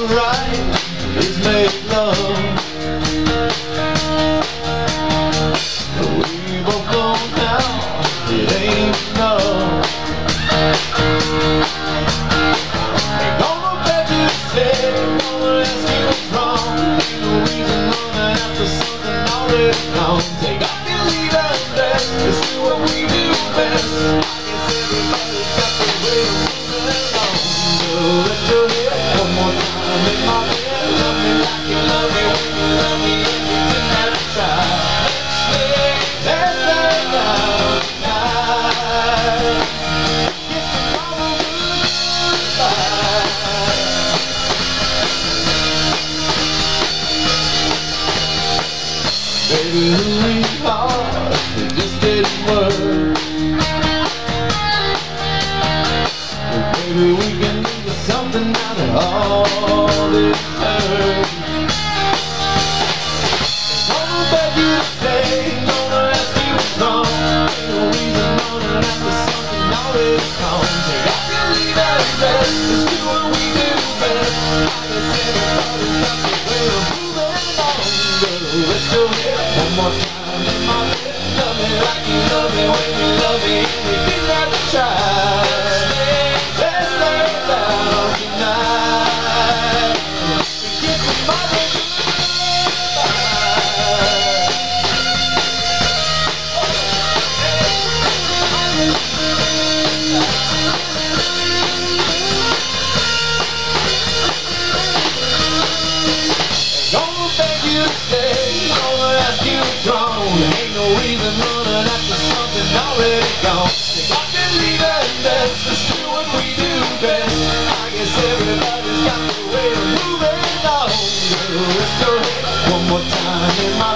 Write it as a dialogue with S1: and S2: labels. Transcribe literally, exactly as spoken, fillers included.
S1: right is make love. We both know now it ain't enough. Ain't gonna beg you to stay, gonna ask you what's wrong. Ain't no reason running after something already gone. Take off your lead undress, let's do what we do best. I guess everybody's got the way to move along. So let's go here one more time in my bed. Love me like you love me when you love me, and you didn't have to try. Let's let's lay down tonight. Kiss me all over goodbye. Baby, who we are, it just didn't work. But baby, we can do something out of all this hurt. Gonna beg you to stay, gonna ask you what's wrong. Ain't no reason running after something already gone. Take off your leave and rest, let's do what we do best. I guess everybody's got the way of moving on. Girl, let's go here one more time in my bed. Love me like you love me when you love me, and we didn't have to try. Let's lay down tonight. Kiss me, mother, gonna beg you to stay, gonna ask you what's wrong. Ain't no reason running after something already gone. Take off your leave and rest, let's do what we do best. I guess everybody's got the way of moving on. Girl, let's go one more time in my